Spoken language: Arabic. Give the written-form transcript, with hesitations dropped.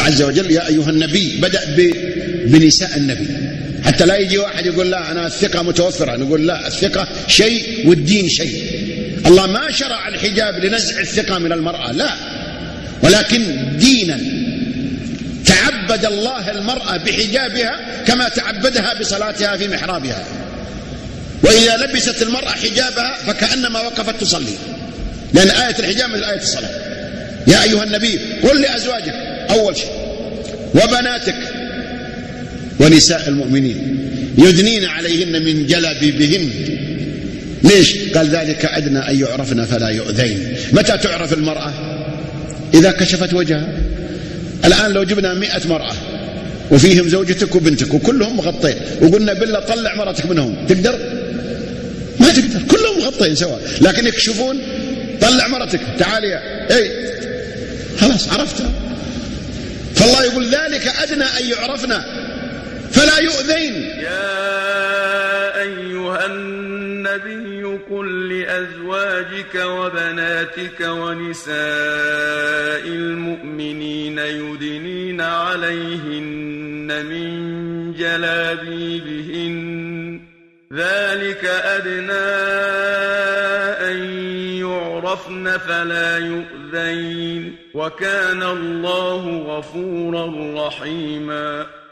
عز وجل يا أيها النبي بدأ بنساء النبي، حتى لا يجي واحد يقول لا أنا الثقة متوفرة، نقول لا، الثقة شيء والدين شيء. الله ما شرع الحجاب لنزع الثقة من المرأة، لا، ولكن دينا تعبد الله المرأة بحجابها كما تعبدها بصلاتها في محرابها. وإذا لبست المرأة حجابها فكأنما وقفت تصلي، لأن آية الحجاب من آية الصلاة. يا أيها النبي قل لأزواجك أول شيء وبناتك ونساء المؤمنين يدنين عليهن من جلابيبهن. ليش؟ قال ذلك أدنى أن يعرفن فلا يؤذين. متى تعرف المرأة؟ إذا كشفت وجهها. الآن لو جبنا 100 مرأة وفيهم زوجتك وبنتك وكلهم مغطين وقلنا بالله طلع مرتك منهم، تقدر؟ ما تقدر، كلهم مغطين سواء، لكن يكشفون. طلع مرتك، تعالي اي خلاص عرفتها. فالله يقول ذلك أدنى أن يعرفنا فلا يؤذين. يا أيها النبي قل لأزواجك وبناتك ونساء المؤمنين يدنين عليهن من جلابيبهن ذلك أدنى أن يعرفن فلا يؤذين وكان الله غفورا رحيما.